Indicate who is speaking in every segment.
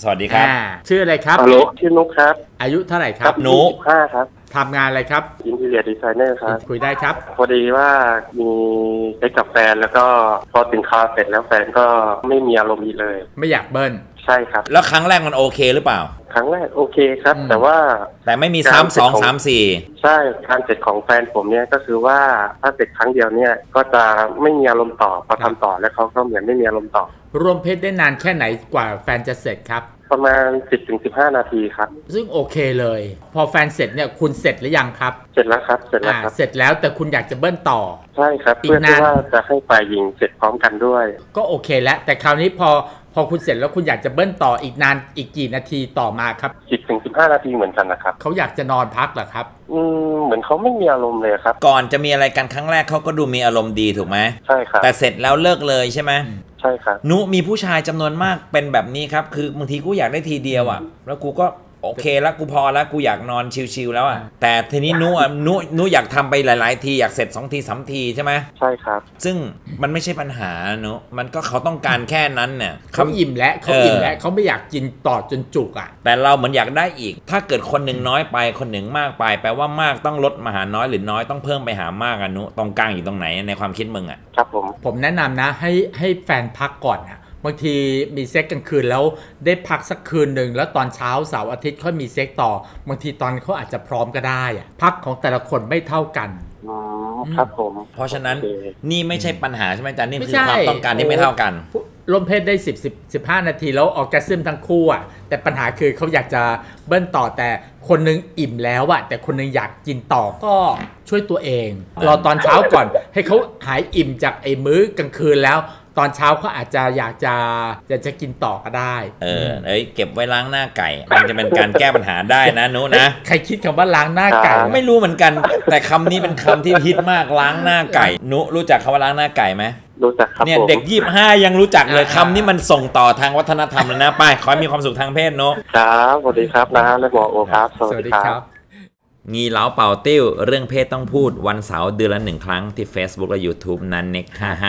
Speaker 1: สวัสดีครับ
Speaker 2: ชื่ออะไรครับ
Speaker 3: ฮัลโหลชื่อนุกครับ
Speaker 2: อายุเท่าไหร่ครับ
Speaker 1: นุก
Speaker 3: 25ครับ
Speaker 2: ทำงานอะไรครับ
Speaker 3: อินทีเรียดีไซเนอร์ครับ
Speaker 2: คุยได้ครับ
Speaker 3: พอดีว่ามีไปกับแฟนแล้วก็พอถึงคาเสร็จแล้วแฟนก็ไม่มีอารมณ์อีกเลย
Speaker 2: ไม่อยากเบิ้ล
Speaker 3: ใช่ครับ
Speaker 1: แล้วครั้งแรกมันโอเคหรือเปล่า
Speaker 3: ครั้งแรกโอเคครับแต่
Speaker 1: ไม่มีซ้ำ2 3 4
Speaker 3: ใช่การเสร็จของแฟนผมเนี่ยก็คือว่าถ้าเสร็จครั้งเดียวเนี่ยก็จะไม่มีอารมณ์ต่อพอทำต่อแล้วเขาก็เหมือนไม่มีอารมณ์ต่อ
Speaker 2: รวมเพศได้นานแค่ไหนกว่าแฟนจะเสร็จครับ
Speaker 3: ประมาณ 10-15 นาทีครับ
Speaker 2: ซึ่งโอเคเลยพอแฟนเสร็จเนี่ยคุณเสร็จหรือยังครับ
Speaker 3: เสร็จแล้วครับเสร็จแล้วครับ
Speaker 2: เสร็จแล้วแต่คุณอยากจะเบิ้ลต่อ
Speaker 3: ใช่ครับเพื่อที่ว่าจะให้ฝ่ายหญิงเสร็จพร้อมกันด้วย
Speaker 2: ก็โอเคแล้วแต่คราวนี้พอคุณเสร็จแล้วคุณอยากจะเบิ้ลต่ออีกนานอีกกี่นาทีต่อมาครับ
Speaker 3: 10-15 นาทีเหมือนกันนะครับ
Speaker 2: เขาอยากจะนอนพักเหรอครับ
Speaker 3: เหมือนเขาไม่มีอารมณ์เลยครับ
Speaker 1: ก่อนจะมีอะไรกันครั้งแรกเขาก็ดูมีอารมณ์ดีถูกไหม
Speaker 3: ใช่ครับ
Speaker 1: แต่เสร็จแล้วเลิกเลยใช่ไหม
Speaker 3: ใช่ครับ
Speaker 1: นุมีผู้ชายจำนวนมากเป็นแบบนี้ครับคือบางทีกูอยากได้ทีเดียวอ่ะแล้วกูก็โอเคแล้วกูพอแล้วกูอยากนอนชิลๆแล้วอ่ะแต่ทีนี้นุอยากทำไปหลายๆทีอยากเสร็จ2 ที 3 ทีใช่ไหม
Speaker 3: ใช่ครับ
Speaker 1: ซึ่งมันไม่ใช่ปัญหานุมันก็เขาต้องการแค่นั้นเนี่ย
Speaker 2: เขาอิ่มแล้วเขาไม่อยากกินต่อจนจุกอ่ะ
Speaker 1: แต่เราเหมือนอยากได้อีกถ้าเกิดคนหนึ่งน้อยไปคนหนึ่งมากไปแปลว่ามากต้องลดมาหาน้อยหรือน้อยต้องเพิ่มไปหามากนุตรงกลางอยู่ตรงไหนในความคิดมึงอ่ะ
Speaker 3: ครับ
Speaker 2: ผมแนะนำนะให้แฟนพักก่อนอ่ะบางทีมีเซ็กกลางคืนแล้วได้พักสักคืนหนึ่งแล้วตอนเช้าเสาร์อาทิตย์ค่อยมีเซ็กต่อบางทีตอนเขาอาจจะพร้อมก็ได้อะพักของแต่ละคนไม่เท่ากัน
Speaker 3: ครับผม
Speaker 1: เพราะฉะนั้นนี่ไม่ใช่ปัญหาใช่ไหมจ๊ะนี่คือความต้องการที่ไม่เท่ากัน
Speaker 2: ร่วมเพศได้15 นาทีแล้วออร์แกซึมทั้งคู่อ่ะแต่ปัญหาคือเขาอยากจะเบิ้ลต่อแต่คนนึงอิ่มแล้วอ่ะแต่คนนึงอยากกินต่อก็ช่วยตัวเองรอตอนเช้าก่อนให้เขาหายอิ่มจากไอ้มื้อกลางคืนแล้วตอนเช้าเขาอาจจะอยากจะกินต่อก็ได้
Speaker 1: เก็บไว้ล้างหน้าไก่มันจะเป็นการแก้ปัญหาได้นะนุนะ
Speaker 2: ใครคิดคำว่าล้างหน้าไก่
Speaker 1: ไม่รู้เหมือนกันแต่คำนี้เป็นคำที่ฮิตมากล้างหน้าไก่นุรู้จักคำว่าล้างหน้าไก่ไหม
Speaker 3: รู้จักครับ
Speaker 1: เนี่ยเด็ก25ยังรู้จักเลยคำนี้มันส่งต่อทางวัฒนธรรมเลยนะไปขอให้มีความสุขทางเพศนุ
Speaker 3: ครับสวัสดีครับนะและหมอโอครับ
Speaker 2: สวัสดีครับ
Speaker 1: งีเหลาเป่าติ้วเรื่องเพศต้องพูดวันเสาร์เดือนละ1 ครั้งที่ Facebook และ YouTube นั้นเน็ก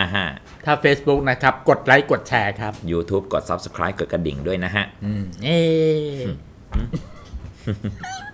Speaker 1: 555
Speaker 2: ถ้า Facebook นะครับกดไลค์กดแชร์ครับ
Speaker 1: YouTube กด Subscribe กดกระดิ่งด้วยนะฮะ